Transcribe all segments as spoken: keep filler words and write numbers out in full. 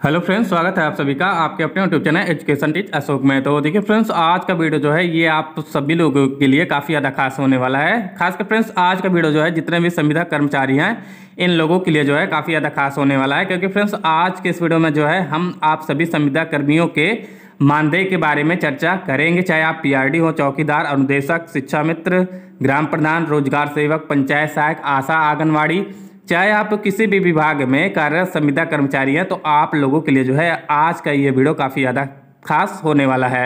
Hello friends, स्वागत है आप सभी का आपके अपने YouTube channel education teach Ashok में। तो देखिए फ्रेंड्स, आज का वीडियो जो है ये आप सभी लोगों के लिए काफ़ी ज़्यादा खास होने वाला है। खासकर फ्रेंड्स आज का वीडियो जो है जितने भी संविदा कर्मचारी हैं इन लोगों के लिए जो है काफ़ी ज़्यादा खास होने वाला है, क्योंकि फ्रेंड्स आज के इस वीडियो में जो है हम आप सभी संविदा कर्मियों के मानदेय के बारे में चर्चा करेंगे। चाहे आप पी आर डी हो, चौकीदार, अनुदेशक, शिक्षा मित्र, ग्राम प्रधान, रोजगार सेवक, पंचायत सहायक, आशा, आंगनवाड़ी, चाहे आप किसी भी विभाग में कार्यरत संविदा कर्मचारी हैं, तो आप लोगों के लिए जो है आज का ये वीडियो काफ़ी ज़्यादा खास होने वाला है।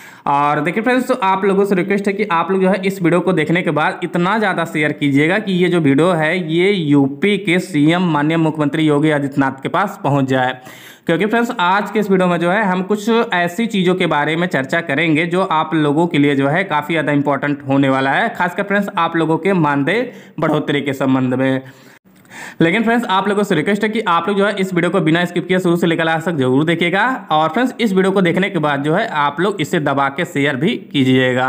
और देखिए फ्रेंड्स, तो आप लोगों से रिक्वेस्ट है कि आप लोग जो है इस वीडियो को देखने के बाद इतना ज़्यादा शेयर कीजिएगा कि ये जो वीडियो है ये यूपी के सी एम माननीय मुख्यमंत्री योगी आदित्यनाथ के पास पहुँच जाए। क्योंकि फ्रेंड्स आज के इस वीडियो में जो है हम कुछ ऐसी चीज़ों के बारे में चर्चा करेंगे जो आप लोगों के लिए जो है काफ़ी ज़्यादा इंपॉर्टेंट होने वाला है, खासकर फ्रेंड्स आप लोगों के मानदेय बढ़ोतरी के संबंध में। लेकिन फ्रेंड्स आप लोगों से रिक्वेस्ट है कि आप लोग जो है इस वीडियो को बिना स्किप किए शुरू से लेकर लास्ट तक जरूर देखिएगा। और फ्रेंड्स इस वीडियो को देखने के बाद जो है आप लोग इसे दबा के शेयर भी कीजिएगा।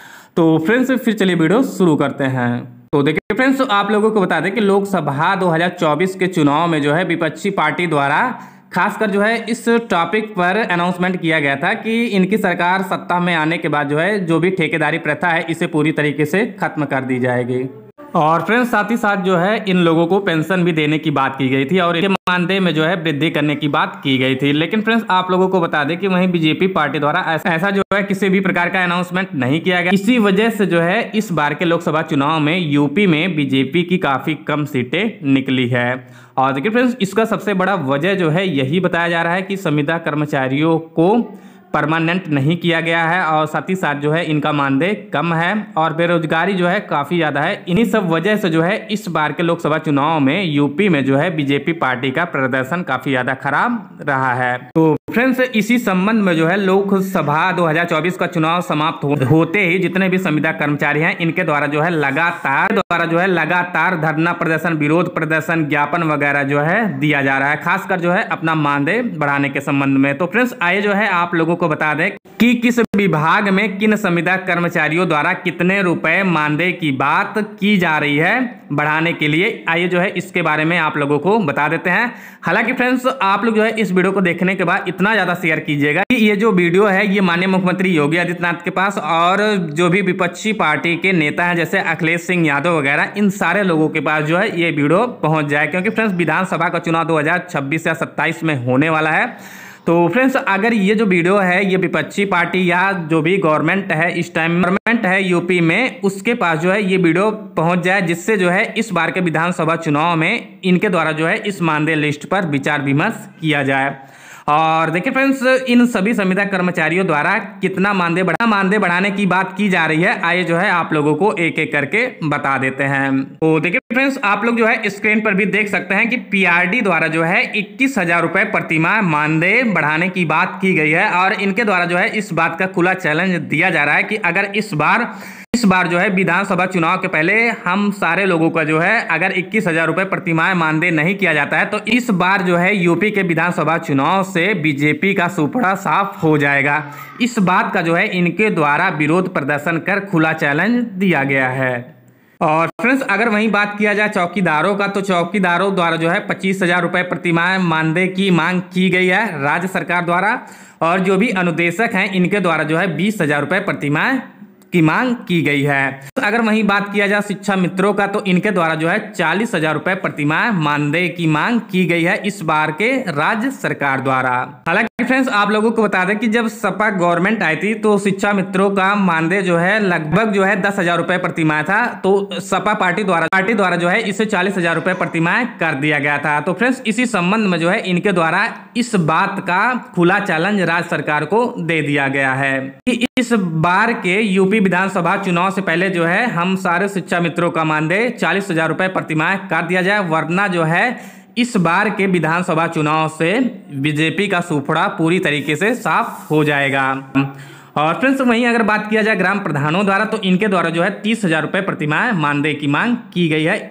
तो फ्रेंड्स फिर चलिए वीडियो शुरू करते हैं। तो देखिए फ्रेंड्स, तो आप लोगों को बता दें कि लोकसभा दो हज़ार चौबीस के चुनाव में जो है विपक्षी पार्टी द्वारा खासकर जो है इस टॉपिक पर अनाउंसमेंट किया गया था कि इनकी सरकार सत्ता में आने के बाद जो है जो भी ठेकेदारी प्रथा है इसे पूरी तरीके से खत्म कर दी जाएगी। और फ्रेंड्स साथ ही साथ जो है इन लोगों को पेंशन भी देने की बात की गई थी और इनके मानदेय में जो है वृद्धि करने की बात की गई थी। लेकिन फ्रेंड्स आप लोगों को बता दें कि वहीं बीजेपी पार्टी द्वारा ऐसा जो है किसी भी प्रकार का अनाउंसमेंट नहीं किया गया। इसी वजह से जो है इस बार के लोकसभा चुनाव में यूपी में बीजेपी की काफी कम सीटें निकली है। और देखिए फ्रेंड्स इसका सबसे बड़ा वजह जो है यही बताया जा रहा है कि संविदा कर्मचारियों को परमानेंट नहीं किया गया है और साथ ही साथ जो है इनका मानदेय कम है और बेरोजगारी जो है काफ़ी ज़्यादा है। इन्हीं सब वजह से जो है इस बार के लोकसभा चुनाव में यूपी में जो है बीजेपी पार्टी का प्रदर्शन काफ़ी ज़्यादा खराब रहा है। तो फ्रेंड्स इसी संबंध में जो है लोकसभा दो हज़ार चौबीस का चुनाव समाप्त हो, होते ही जितने भी संविदा कर्मचारी हैं इनके द्वारा जो है लगातार द्वारा जो है लगातार धरना प्रदर्शन, विरोध प्रदर्शन, ज्ञापन वगैरह जो है दिया जा रहा है, खासकर जो है अपना मानदेय बढ़ाने के संबंध में। तो फ्रेंड्स आइए जो है आप लोगों को बता दें कि किस विभाग में किन संविदा कर्मचारियों द्वारा कितने रुपए मानदेय की बात की जा रही है बढ़ाने के लिए। आइए जो है इसके बारे में आप लोगों को बता देते हैं। हालांकि फ्रेंड्स आप लोग जो है इस वीडियो को देखने के बाद इतना ज्यादा शेयर कीजिएगा कि ये जो वीडियो है ये माननीय मुख्यमंत्री योगी आदित्यनाथ के पास और जो भी विपक्षी पार्टी के नेता हैं जैसे अखिलेश सिंह यादव वगैरह इन सारे लोगों के पास जो है ये वीडियो पहुंच जाए, क्योंकि फ्रेंड्स विधानसभा का चुनाव दो हजार छब्बीस या सत्ताईस में होने वाला है। तो फ्रेंड्स अगर ये जो वीडियो है ये विपक्षी पार्टी या जो भी गवर्नमेंट है इस टाइम गवर्नमेंट है यूपी में उसके पास जो है ये वीडियो पहुंच जाए, जिससे जो है इस बार के विधानसभा चुनाव में इनके द्वारा जो है इस मानदेय लिस्ट पर विचार विमर्श किया जाए। और देखिए फ्रेंड्स इन सभी संविदा कर्मचारियों द्वारा कितना मानदेय बढ़ा मानदेय बढ़ाने की बात की जा रही है, आइए जो है आप लोगों को एक एक करके बता देते हैं। तो देखिए फ्रेंड्स आप लोग जो है स्क्रीन पर भी देख सकते हैं कि पी आर डी द्वारा जो है इक्कीस हजार रुपए प्रतिमाह मानदेय बढ़ाने की बात की गई है और इनके द्वारा जो है इस बात का खुला चैलेंज दिया जा रहा है कि अगर इस बार इस बार जो है विधानसभा चुनाव के पहले हम सारे लोगों का जो है अगर इक्कीस हजार रुपए प्रतिमाह मानदेय नहीं किया जाता है तो इस बार जो है यूपी के विधानसभा चुनाव से बीजेपी का सुपड़ा साफ हो जाएगा। इस बात का जो है इनके द्वारा विरोध प्रदर्शन कर खुला चैलेंज दिया गया है। और फ्रेंड्स अगर वहीं बात किया जाए चौकीदारों का, तो चौकीदारों द्वारा जो है पच्चीस हजार रुपए प्रतिमाह मानदेय की मांग की गई है राज्य सरकार द्वारा और जो भी अनुदेशक हैं इनके द्वारा जो है बीस हजार रुपए प्रतिमाह की मांग की गई है। तो अगर वहीं बात किया जाए शिक्षा मित्रों का, तो इनके द्वारा जो है चालीस हजार रुपए प्रतिमाह मानदेय की मांग की गई है इस बार के राज्य सरकार द्वारा। हालांकि फ्रेंड्स आप लोगों को बता दें कि जब सपा गवर्नमेंट आई थी तो शिक्षा मित्रों का मानदेय जो है लगभग जो है दस हजार रुपए प्रतिमाह था, तो सपा पार्टी द्वारा पार्टी द्वारा जो है इसे चालीस हजार रुपए प्रतिमाह कर दिया गया था। तो फ्रेंड्स इसी संबंध में जो है इनके द्वारा इस बात का खुला चैलेंज राज्य सरकार को दे दिया गया है कि इस बार के यूपी विधानसभा चुनाव से पहले जो है हम सारे शिक्षा मित्रों का मानदेय चालीस हजार रुपए प्रतिमाह कर दिया जाए, वरना जो है इस बार के विधानसभा चुनाव से बीजेपी का सुपड़ा पूरी तरीके से साफ हो जाएगा। और फ्रेंड्स वहीं अगर बात किया जाए ग्राम प्रधानों द्वारा, तो इनके द्वारा जो है तीस हजार रुपए प्रतिमाह मानदेय की मांग की गई है।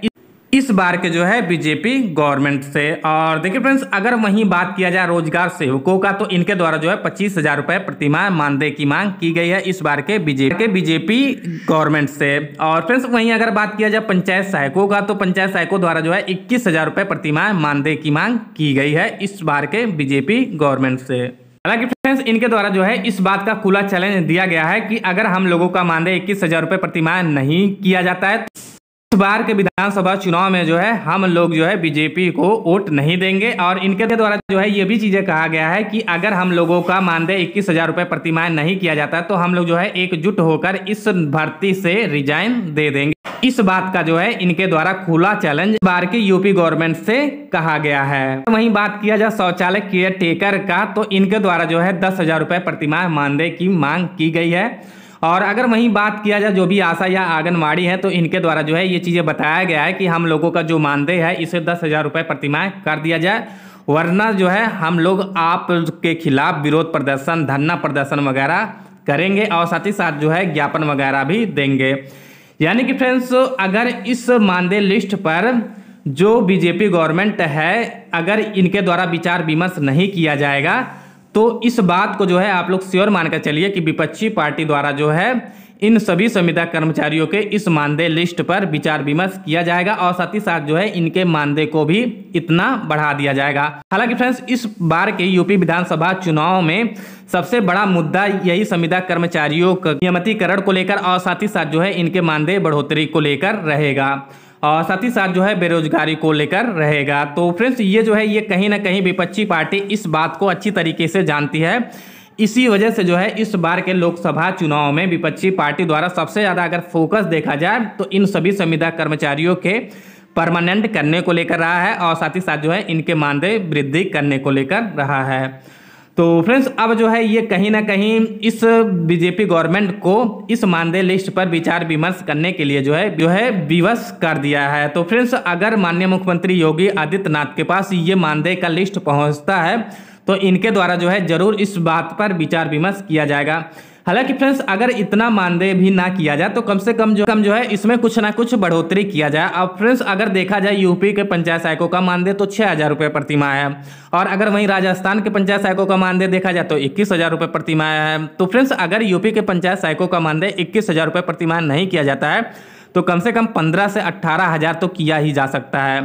इस बार के जो है बीजेपी गवर्नमेंट से। और देखिए फ्रेंड्स, अगर वहीं बात किया जाए रोजगार सेवकों का, तो इनके द्वारा जो है पच्चीस हजार रुपए प्रतिमाह मानदेय की मांग की गई है इस बार के बीजेपी के बीजेपी गवर्नमेंट से। और फ्रेंड्स, वहीं अगर बात किया जाए पंचायत सहायकों का, तो पंचायत सहायकों द्वारा जो है इक्कीस हजार रुपए प्रतिमाह मानदेय की मांग की गई है इस बार के बीजेपी गवर्नमेंट से। हालांकि फ्रेंड्स, इनके द्वारा जो है इस बात का खुला चैलेंज दिया गया है कि अगर हम लोगों का मानदेय इक्कीस हजार रुपए प्रतिमाह नहीं किया जाता है, इस बार के विधानसभा चुनाव में जो है हम लोग जो है बीजेपी को वोट नहीं देंगे। और इनके द्वारा जो है ये भी चीजें कहा गया है कि अगर हम लोगों का मानदेय इक्कीस हजार रुपए प्रतिमाह नहीं किया जाता, तो हम लोग जो है एकजुट होकर इस भर्ती से रिजाइन दे देंगे। इस बात का जो है इनके द्वारा खुला चैलेंज बार के यूपी गवर्नमेंट से कहा गया है। वहीं बात किया जाए शौचालय केयर टेकर का, तो इनके द्वारा जो है दस हजार रुपए प्रतिमाह मानदेय की मांग की गई है। और अगर वहीं बात किया जाए जो भी आशा या आंगनबाड़ी है, तो इनके द्वारा जो है ये चीज़ें बताया गया है कि हम लोगों का जो मानदेय है इसे दस हजार रुपये प्रतिमाह कर दिया जाए, वरना जो है हम लोग आप के खिलाफ विरोध प्रदर्शन, धरना प्रदर्शन वगैरह करेंगे और साथ ही साथ जो है ज्ञापन वगैरह भी देंगे। यानी कि फ्रेंड्स, अगर इस मानदेय लिस्ट पर जो बीजेपी गवर्नमेंट है, अगर इनके द्वारा विचार विमर्श नहीं किया जाएगा, तो इस बात को जो है आप लोग श्योर मानकर चलिए कि विपक्षी पार्टी द्वारा जो है इन सभी संविदा कर्मचारियों के इस मानदेय लिस्ट पर विचार विमर्श किया जाएगा और साथ ही साथ जो है इनके मानदेय को भी इतना बढ़ा दिया जाएगा। हालांकि फ्रेंड्स, इस बार के यूपी विधानसभा चुनाव में सबसे बड़ा मुद्दा यही संविदा कर्मचारियों के नियमितीकरण को लेकर और साथ ही साथ जो है इनके मानदेय बढ़ोतरी को लेकर रहेगा और साथ ही साथ जो है बेरोजगारी को लेकर रहेगा। तो फ्रेंड्स, ये जो है ये कहीं ना कहीं विपक्षी पार्टी इस बात को अच्छी तरीके से जानती है। इसी वजह से जो है इस बार के लोकसभा चुनाव में विपक्षी पार्टी द्वारा सबसे ज़्यादा अगर फोकस देखा जाए तो इन सभी संविदा कर्मचारियों के परमानेंट करने को लेकर रहा है और साथ ही साथ जो है इनके मानदेय वृद्धि करने को लेकर रहा है। तो फ्रेंड्स, अब जो है ये कहीं ना कहीं इस बीजेपी गवर्नमेंट को इस मानदेय लिस्ट पर विचार विमर्श करने के लिए जो है जो है विवश कर दिया है। तो फ्रेंड्स, अगर माननीय मुख्यमंत्री योगी आदित्यनाथ के पास ये मानदेय का लिस्ट पहुंचता है, तो इनके द्वारा जो है जरूर इस बात पर विचार विमर्श किया जाएगा। हालांकि फ्रेंड्स, अगर इतना मानदेय भी ना किया जाए, तो कम से कम जो कम जो है इसमें कुछ ना कुछ बढ़ोतरी किया जाए। अब फ्रेंड्स, अगर देखा जाए यूपी के पंचायत सहायकों का मानदेय तो छह हजार रुपये प्रतिमाह है और अगर वहीं राजस्थान के पंचायत सहायकों का मानदेय देखा जाए तो इक्कीस हजार रुपये प्रतिमाह है। तो फ्रेंड्स, अगर यूपी के पंचायत सहायकों का मानदेय इक्कीस हजार रुपये प्रतिमाह नहीं किया जाता है, तो कम से कम पंद्रह से अट्ठारह हजार तो किया ही जा सकता है।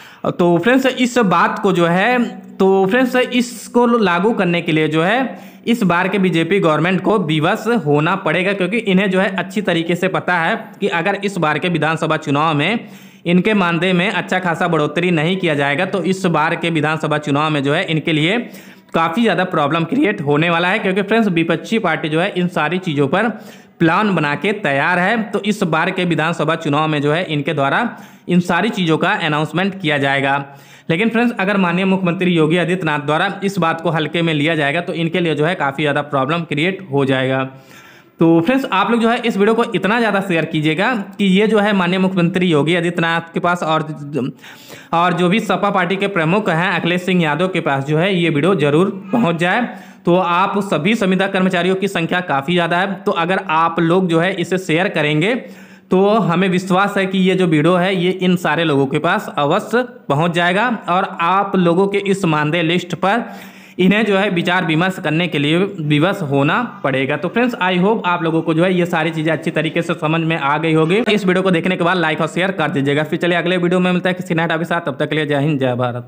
तो फ्रेंड्स, इस बात को जो है तो फ्रेंड्स इसको लागू करने के लिए जो है इस बार के बीजेपी गवर्नमेंट को विवश होना पड़ेगा, क्योंकि इन्हें जो है अच्छी तरीके से पता है कि अगर इस बार के विधानसभा चुनाव में इनके मानदेय में अच्छा खासा बढ़ोतरी नहीं किया जाएगा, तो इस बार के विधानसभा चुनाव में जो है इनके लिए काफ़ी ज़्यादा प्रॉब्लम क्रिएट होने वाला है। क्योंकि फ्रेंड्स, विपक्षी पार्टी जो है इन सारी चीज़ों पर प्लान बना के तैयार है। तो इस बार के विधानसभा चुनाव में जो है इनके द्वारा इन सारी चीज़ों का अनाउंसमेंट किया जाएगा। लेकिन फ्रेंड्स, अगर माननीय मुख्यमंत्री योगी आदित्यनाथ द्वारा इस बात को हल्के में लिया जाएगा, तो इनके लिए जो है काफ़ी ज़्यादा प्रॉब्लम क्रिएट हो जाएगा। तो फ्रेंड्स, आप लोग जो है इस वीडियो को इतना ज़्यादा शेयर कीजिएगा कि ये जो है माननीय मुख्यमंत्री योगी आदित्यनाथ के पास और और जो भी सपा पार्टी के प्रमुख हैं अखिलेश सिंह यादव के पास जो है ये वीडियो जरूर पहुंच जाए। तो आप सभी संविदा कर्मचारियों की संख्या काफ़ी ज़्यादा है, तो अगर आप लोग जो है इसे शेयर करेंगे तो हमें विश्वास है कि ये जो वीडियो है ये इन सारे लोगों के पास अवश्य पहुंच जाएगा और आप लोगों के इस मानदेय लिस्ट पर इन्हें जो है विचार विमर्श करने के लिए विवश होना पड़ेगा। तो फ्रेंड्स, आई होप आप लोगों को जो है ये सारी चीज़ें अच्छी तरीके से समझ में आ गई होगी। इस वीडियो को देखने के बाद लाइक और शेयर कर दीजिएगा। फिर चलिए अगले वीडियो में मिलता है किसी नए टॉपिक के साथ। तब तक के लिए जय हिंद, जय भारत।